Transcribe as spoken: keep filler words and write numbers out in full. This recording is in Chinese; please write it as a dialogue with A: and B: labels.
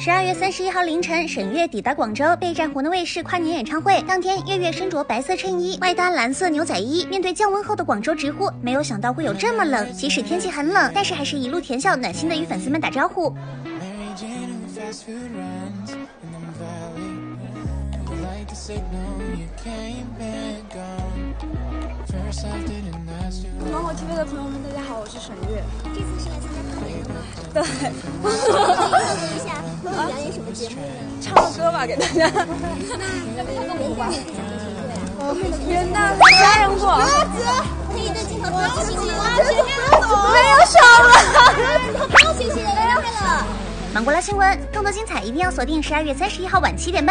A: 十二月三十一号凌晨，沈月抵达广州备战湖南卫视跨年演唱会。当天，月月身着白色衬衣，外搭蓝色牛仔衣。面对降温后的广州，直呼没有想到会有这么冷。即使天气很冷，但是还是一路甜笑，暖心的与粉丝们打招呼。
B: 芒果 T V 的朋友们，大家好，我是沈月。
C: 这次是来参加跨年的吗？
B: 对。
C: 可以透露一下会表演什么节目呢？
B: 唱个歌吧，给大家。
C: 那要不要唱个舞吧？
B: 元旦和家人过。
C: 可以对镜头说谢谢吗？学妹走，
B: 没有少了。
C: 不要谢谢了，离开了。
A: 芒果拉新闻，更多精彩一定要锁定十二月三十一号晚七点半。